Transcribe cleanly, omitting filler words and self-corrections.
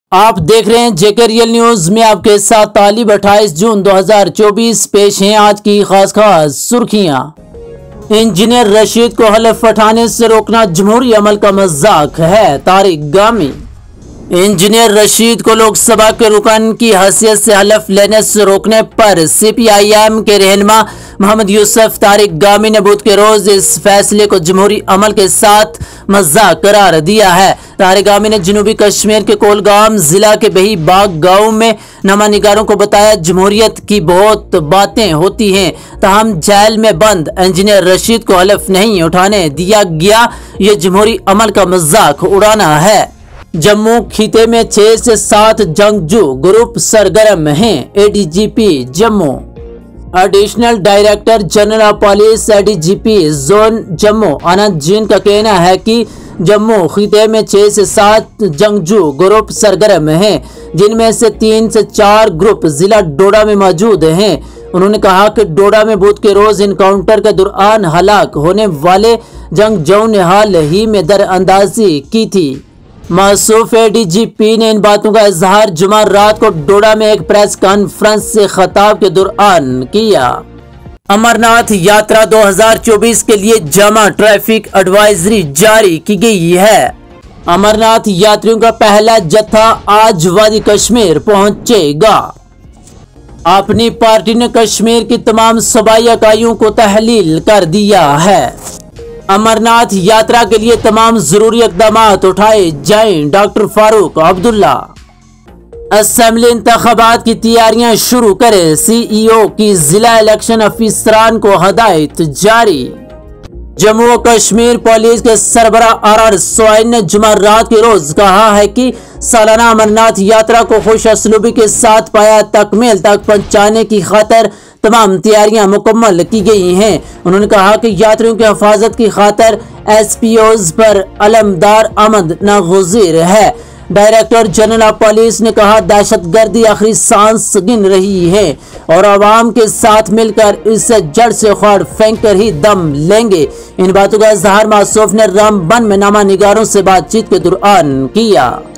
आप देख रहे हैं जेके रियल न्यूज में आपके साथ तालिब। 28 जून 2024 पेश हैं आज की खास सुर्खियां। इंजीनियर रशीद को हलफ उठाने से रोकना जमहूरी अमल का मजाक है, तारिक गामी। इंजीनियर रशीद को लोकसभा के रुकन की हैसियत से हलफ लेने से रोकने पर CPIM के रहनुमा मोहम्मद यूसुफ तारिक गामी ने बुध के रोज इस फैसले को जमहूरी अमल के साथ मजाक करार दिया है। तारिक गामी ने जनूबी कश्मीर के कोलगाम जिला के बही बाग गांव में नमानिगारों को बताया, जमहूरियत की बहुत बातें होती हैं, ताहम जेल में बंद इंजीनियर रशीद को हलफ नहीं उठाने दिया गया। ये जमहूरी अमल का मजाक उड़ाना है। जम्मू खिते में 6 से 7 जंगजू ग्रुप सरगर्म हैं। ADGP Jammu, additional director general of police ADGP zone Jammu Anand Jain का कहना है कि जम्मू खिते में 6 से 7 जंगजू ग्रुप सरगर्म हैं, जिनमें से 3 से 4 ग्रुप जिला डोडा में मौजूद हैं। उन्होंने कहा कि डोडा में बुध के रोज इनकाउंटर के दौरान हलाक होने वाले जंगजू ने हाल ही में दरअंदाजी की थी। मौसूफ ADGP ने इन बातों का इजहार जुमा रात को डोडा में एक प्रेस कॉन्फ्रेंस से खिताब के दौरान किया। अमरनाथ यात्रा 2024 के लिए जामा ट्रैफिक एडवाइजरी जारी की गई है। अमरनाथ यात्रियों का पहला जत्था आज वादी कश्मीर पहुंचेगा। अपनी पार्टी ने कश्मीर की तमाम सूबाई इकाइयों को तहलील कर दिया है। अमरनाथ यात्रा के लिए तमाम जरूरी इकदाम उठाए जाएं, डॉक्टर फारूक अब्दुल्ला। असेंबली इंतखाबात की तैयारियां शुरू करें, CEO की जिला इलेक्शन अफसरान को हदायत जारी। जम्मू और कश्मीर पुलिस के सरबराह RR सोइन ने जुमा रात के रोज कहा है कि सालाना अमरनाथ यात्रा को खुश असलूबी के साथ पाया तकमील तक पहुंचाने की खातिर तमाम तैयारियां मुकम्मल की गई हैं। उन्होंने कहा कि यात्रियों की हिफाजत की खातिर SPOs पर अलमदार आमद नागुज़ीर है। डायरेक्टर जनरल ऑफ पुलिस ने कहा, दहशतगर्दी आखिरी सांस गिन रही है और आवाम के साथ मिलकर इसे जड़ से उखाड़ फेंक कर ही दम लेंगे। इन बातों का इजहार मौसूफ ने रामबन में नामा निगारों से बातचीत के दौरान किया।